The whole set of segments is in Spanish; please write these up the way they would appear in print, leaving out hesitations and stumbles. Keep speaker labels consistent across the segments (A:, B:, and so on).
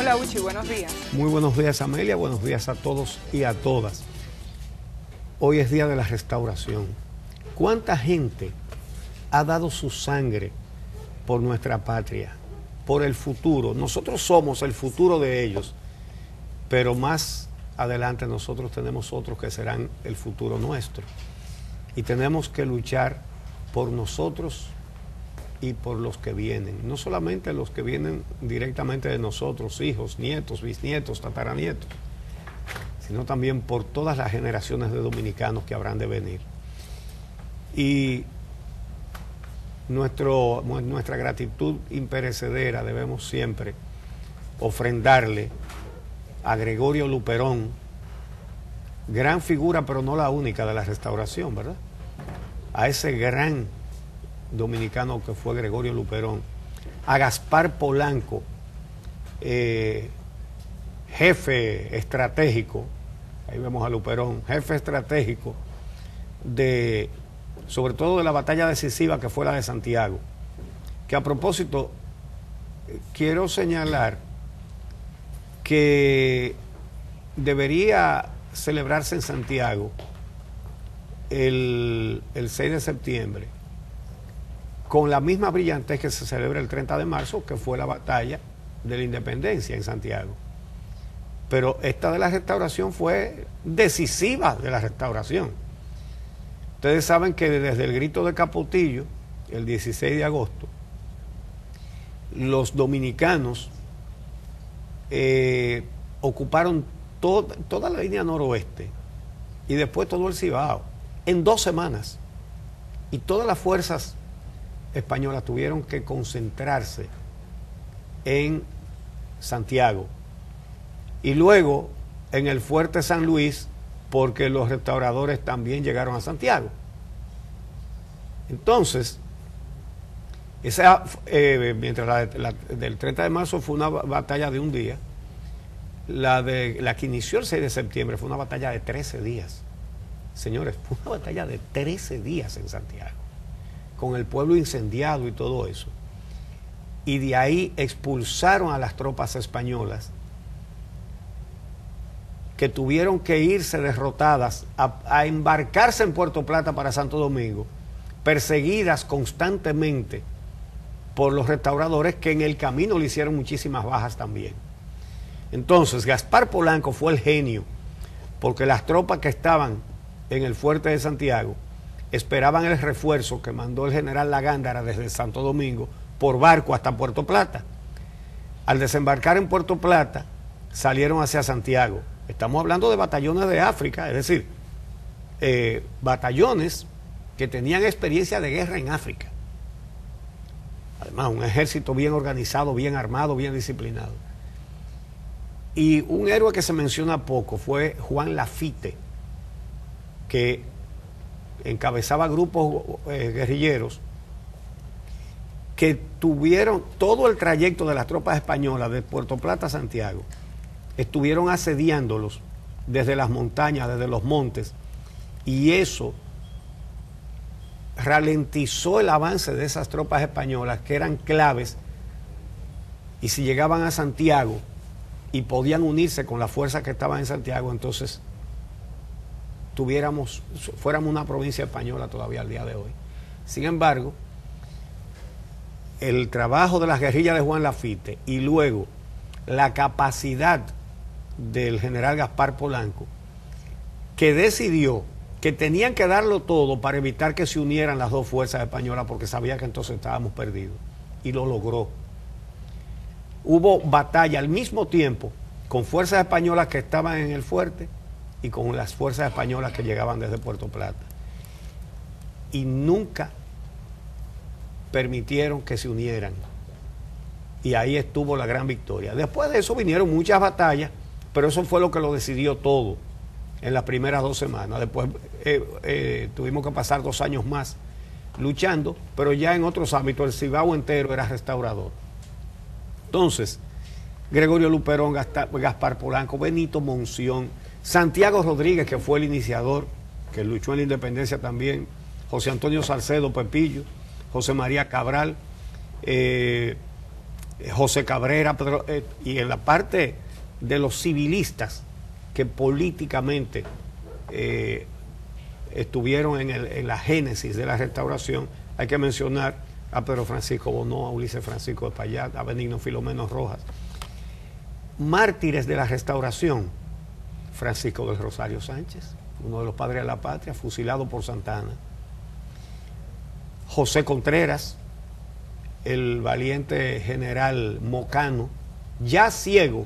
A: Hola Uchi, buenos días.
B: Muy buenos días, Amelia, buenos días a todos y a todas. Hoy es día de la restauración. ¿Cuánta gente ha dado su sangre por nuestra patria, por el futuro? Nosotros somos el futuro de ellos, pero más adelante nosotros tenemos otros que serán el futuro nuestro. Y tenemos que luchar por nosotros y por los que vienen. No solamente los que vienen directamente de nosotros, hijos, nietos, bisnietos, tataranietos, sino también por todas las generaciones de dominicanos que habrán de venir. Y nuestra gratitud imperecedera debemos siempre ofrendarle a Gregorio Luperón, gran figura, pero no la única de la restauración, ¿verdad? A ese gran dominicano que fue Gregorio Luperón, a Gaspar Polanco, jefe estratégico, ahí vemos a Luperón, jefe estratégico sobre todo de la batalla decisiva que fue la de Santiago, que a propósito quiero señalar que debería celebrarse en Santiago el 6 de septiembre con la misma brillantez que se celebra el 30 de marzo, que fue la batalla de la independencia en Santiago. Pero esta de la restauración fue decisiva de la restauración. Ustedes saben que desde el grito de Capotillo, el 16 de agosto, los dominicanos ocuparon toda la línea noroeste y después todo el Cibao en 2 semanas. Y todas las fuerzas españolas tuvieron que concentrarse en Santiago y luego en el fuerte San Luis, porque los restauradores también llegaron a Santiago. Entonces, mientras del 30 de marzo fue una batalla de un día, la que inició el 6 de septiembre fue una batalla de 13 días. Señores, fue una batalla de 13 días en Santiago, con el pueblo incendiado y todo eso. Y de ahí expulsaron a las tropas españolas, que tuvieron que irse derrotadas a embarcarse en Puerto Plata para Santo Domingo, perseguidas constantemente por los restauradores, que en el camino le hicieron muchísimas bajas también. Entonces Gaspar Polanco fue el genio, porque las tropas que estaban en el fuerte de Santiago esperaban el refuerzo que mandó el general Lagándara desde Santo Domingo por barco hasta Puerto Plata. Al desembarcar en Puerto Plata, salieron hacia Santiago. Estamos hablando de batallones de África, es decir, batallones que tenían experiencia de guerra en África. Además, un ejército bien organizado, bien armado, bien disciplinado. Y un héroe que se menciona poco fue Juan Lafite, que encabezaba grupos guerrilleros que tuvieron todo el trayecto de las tropas españolas de Puerto Plata a Santiago. Estuvieron asediándolos desde las montañas, desde los montes, y eso ralentizó el avance de esas tropas españolas, que eran claves, y si llegaban a Santiago y podían unirse con las fuerzas que estaban en Santiago, entonces fuéramos una provincia española todavía al día de hoy. Sin embargo, el trabajo de las guerrillas de Juan Lafite y luego la capacidad del general Gaspar Polanco, que decidió que tenían que darlo todo para evitar que se unieran las dos fuerzas españolas, porque sabía que entonces estábamos perdidos, y lo logró. Hubo batalla al mismo tiempo con fuerzas españolas que estaban en el fuerte y con las fuerzas españolas que llegaban desde Puerto Plata, y nunca permitieron que se unieran, y ahí estuvo la gran victoria. Después de eso vinieron muchas batallas, pero eso fue lo que lo decidió todo en las primeras 2 semanas. Después tuvimos que pasar 2 años más luchando, pero ya en otros ámbitos. El Cibao entero era restaurador. Entonces, Gregorio Luperón, Gaspar Polanco, Benito Monción, Santiago Rodríguez, que fue el iniciador, que luchó en la independencia también, José Antonio Salcedo Pepillo, José María Cabral, José Cabrera, y en la parte de los civilistas que políticamente estuvieron en la génesis de la restauración, hay que mencionar a Pedro Francisco Bonó, a Ulises Francisco de Payat, a Benigno Filomeno Rojas. Mártires de la restauración: Francisco del Rosario Sánchez, uno de los padres de la patria, fusilado por Santana. José Contreras, el valiente general mocano, ya ciego,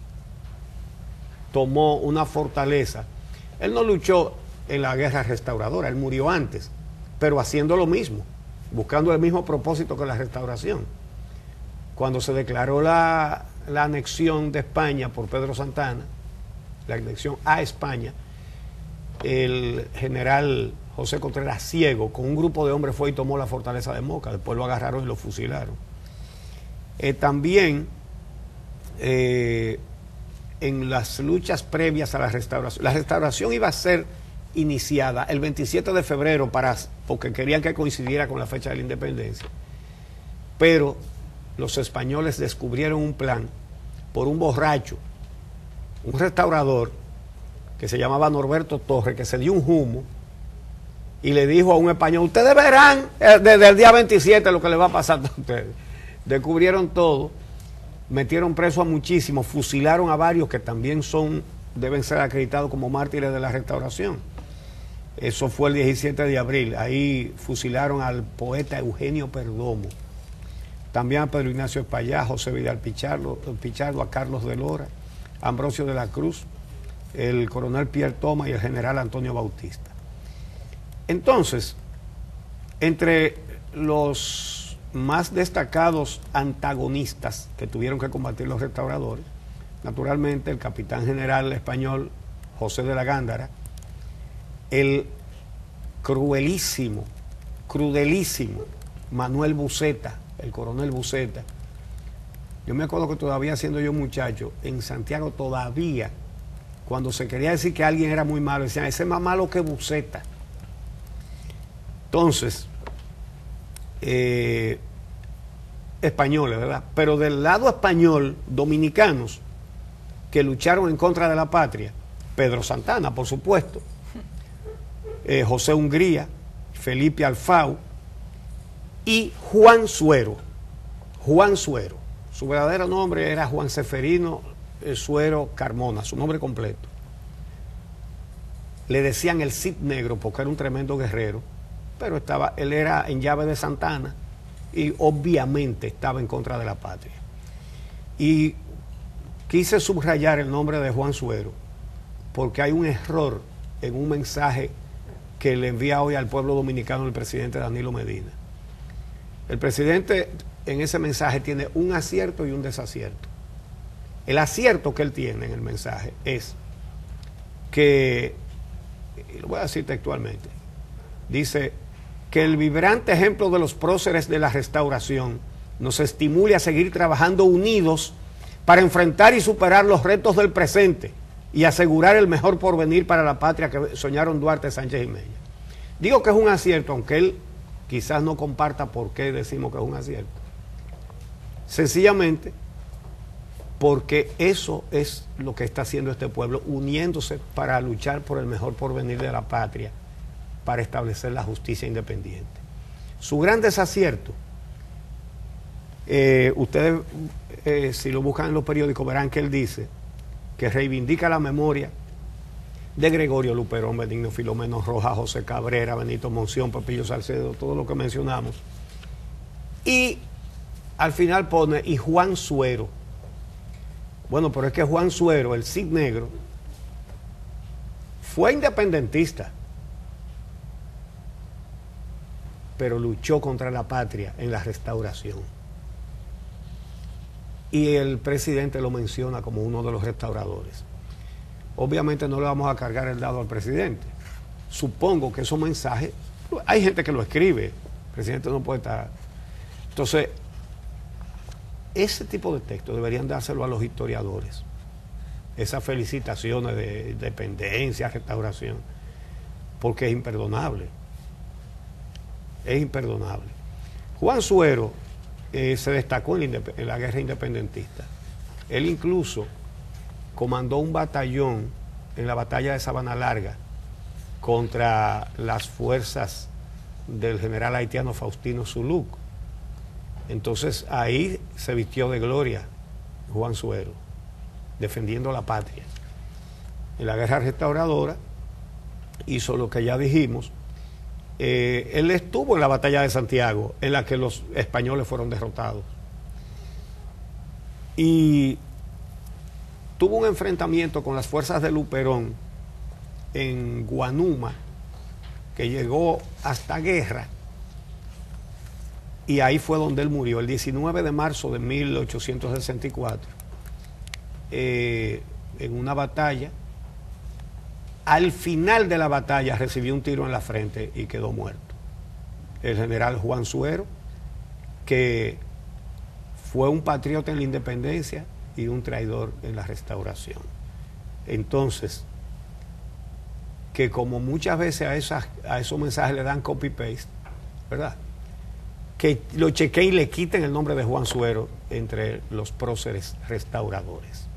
B: tomó una fortaleza. Él no luchó en la guerra restauradora, él murió antes, pero haciendo lo mismo, buscando el mismo propósito que la restauración. Cuando se declaró la anexión de España por Pedro Santana, la anexión a España, el general José Contreras, ciego, con un grupo de hombres fue y tomó la fortaleza de Moca. Después lo agarraron y lo fusilaron. También en las luchas previas a la restauración iba a ser iniciada el 27 de febrero porque querían que coincidiera con la fecha de la independencia, pero los españoles descubrieron un plan por un borracho, un restaurador que se llamaba Norberto Torres, que se dio un humo y le dijo a un español: ustedes verán desde el día 27 lo que le va a pasar a ustedes. Descubrieron todo, metieron preso a muchísimos, fusilaron a varios que también deben ser acreditados como mártires de la restauración. Eso fue el 17 de abril. Ahí fusilaron al poeta Eugenio Perdomo, también a Pedro Ignacio Espaillá, José Vidal Pichardo, a Carlos de Lora, a Ambrosio de la Cruz, el coronel Pierre Thomas y el general Antonio Bautista. Entonces, entre los más destacados antagonistas que tuvieron que combatir los restauradores, naturalmente el capitán general español José de la Gándara, el crudelísimo Manuel Buceta, el coronel Buceta. Yo me acuerdo que todavía siendo yo muchacho, en Santiago todavía, cuando se quería decir que alguien era muy malo, decían: ese es más malo que Buceta. Entonces, españoles, ¿verdad? Pero del lado español, dominicanos que lucharon en contra de la patria: Pedro Santana, por supuesto, José Hungría, Felipe Alfau y Juan Suero. Juan Suero, su verdadero nombre era Juan Seferino Suero Carmona, su nombre completo. Le decían el Cid Negro porque era un tremendo guerrero, pero él era en llave de Santana y obviamente estaba en contra de la patria. Y quise subrayar el nombre de Juan Suero porque hay un error en un mensaje que le envía hoy al pueblo dominicano el presidente Danilo Medina. El presidente en ese mensaje tiene un acierto y un desacierto. El acierto que él tiene en el mensaje es que, y lo voy a decir textualmente, dice que el vibrante ejemplo de los próceres de la restauración nos estimule a seguir trabajando unidos para enfrentar y superar los retos del presente y asegurar el mejor porvenir para la patria que soñaron Duarte, Sánchez y Mella. Digo que es un acierto, aunque él quizás no comparta por qué decimos que es un acierto. Sencillamente porque eso es lo que está haciendo este pueblo, uniéndose para luchar por el mejor porvenir de la patria, para establecer la justicia independiente. Su gran desacierto, ustedes si lo buscan en los periódicos verán que él dice que reivindica la memoria de Gregorio Luperón, Benigno Filomeno Rojas, José Cabrera, Benito Monción, Pepillo Salcedo, todo lo que mencionamos. Y al final pone: y Juan Suero. Bueno, pero es que Juan Suero, el Cid Negro, fue independentista, pero luchó contra la patria en la restauración. Y el presidente lo menciona como uno de los restauradores. Obviamente no le vamos a cargar el dado al presidente. Supongo que esos mensajes, hay gente que lo escribe, el presidente no puede estar. Entonces, ese tipo de textos deberían dárselo a los historiadores. Esas felicitaciones de independencia, restauración, porque es imperdonable. Es imperdonable. Juan Suero se destacó en la guerra independentista. Él incluso comandó un batallón en la batalla de Sabana Larga contra las fuerzas del general haitiano Faustino Zulú. Entonces ahí se vistió de gloria Juan Suero, defendiendo la patria. En la guerra restauradora hizo lo que ya dijimos. Él estuvo en la batalla de Santiago, en la que los españoles fueron derrotados. Y tuvo un enfrentamiento con las fuerzas de Luperón en Guanuma, que llegó hasta Guerra, y ahí fue donde él murió, el 19 de marzo de 1864, en una batalla. Al final de la batalla recibió un tiro en la frente y quedó muerto. El general Juan Suero, que fue un patriota en la independencia y un traidor en la restauración. Entonces, que como muchas veces a esos mensajes le dan copy-paste, ¿verdad? Que lo chequeen y le quiten el nombre de Juan Suero entre los próceres restauradores.